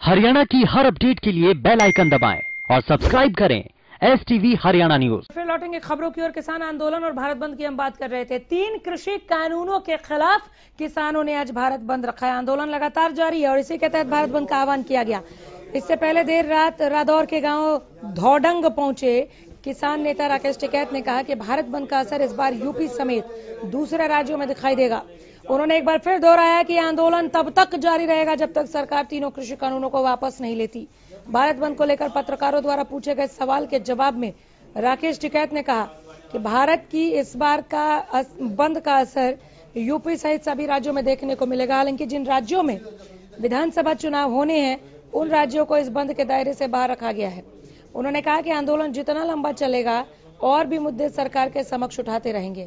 हरियाणा की हर अपडेट के लिए बेल आइकन दबाएं और सब्सक्राइब करें STV हरियाणा न्यूज। फिर लौटेंगे खबरों की ओर। किसान आंदोलन और भारत बंद की हम बात कर रहे थे। 3 कृषि कानूनों के खिलाफ किसानों ने आज भारत बंद रखा है। आंदोलन लगातार जारी है और इसी के तहत भारत बंद का आह्वान किया गया। इससे पहले देर रात रादौर के गांव धौडंग पहुंचे किसान नेता राकेश टिकैत ने कहा कि भारत बंद का असर इस बार यूपी समेत दूसरे राज्यों में दिखाई देगा। उन्होंने एक बार फिर दोहराया कि आंदोलन तब तक जारी रहेगा जब तक सरकार तीनों कृषि कानूनों को वापस नहीं लेती। भारत बंद को लेकर पत्रकारों द्वारा पूछे गए सवाल के जवाब में राकेश टिकैत ने कहा कि भारत की इस बार का बंद का असर यूपी सहित सभी राज्यों में देखने को मिलेगा। हालांकि जिन राज्यों में विधानसभा चुनाव होने हैं उन राज्यों को इस बंद के दायरे से बाहर रखा गया है। उन्होंने कहा कि आंदोलन जितना लंबा चलेगा और भी मुद्दे सरकार के समक्ष उठाते रहेंगे।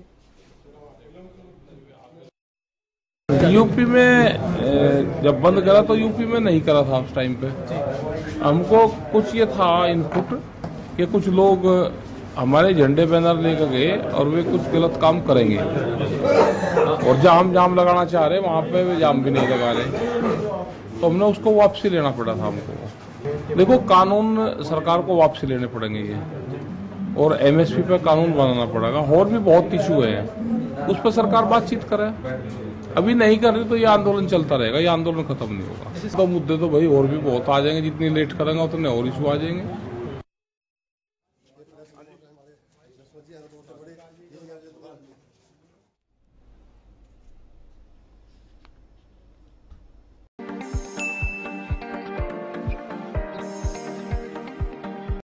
यूपी में जब बंद करा तो यूपी में नहीं करा था उस टाइम पे। हमको कुछ ये था इनपुट कि कुछ लोग हमारे झंडे बैनर लेकर गए और वे कुछ गलत काम करेंगे और जाम लगाना चाह रहे वहां पे वे जाम भी नहीं लगा रहे, तो हमने उसको वापसी लेना पड़ा था हमको। देखो, कानून सरकार को वापसी लेने पड़ेंगे ये, और MSP पे कानून बनाना पड़ेगा। और भी बहुत इशू है उस पर सरकार बातचीत करे। अभी नहीं कर रही तो ये आंदोलन चलता रहेगा, ये आंदोलन खत्म नहीं होगा। तो मुद्दे तो भाई और भी बहुत आ जाएंगे, जितनी लेट करेंगे उतने और इशू आ जाएंगे।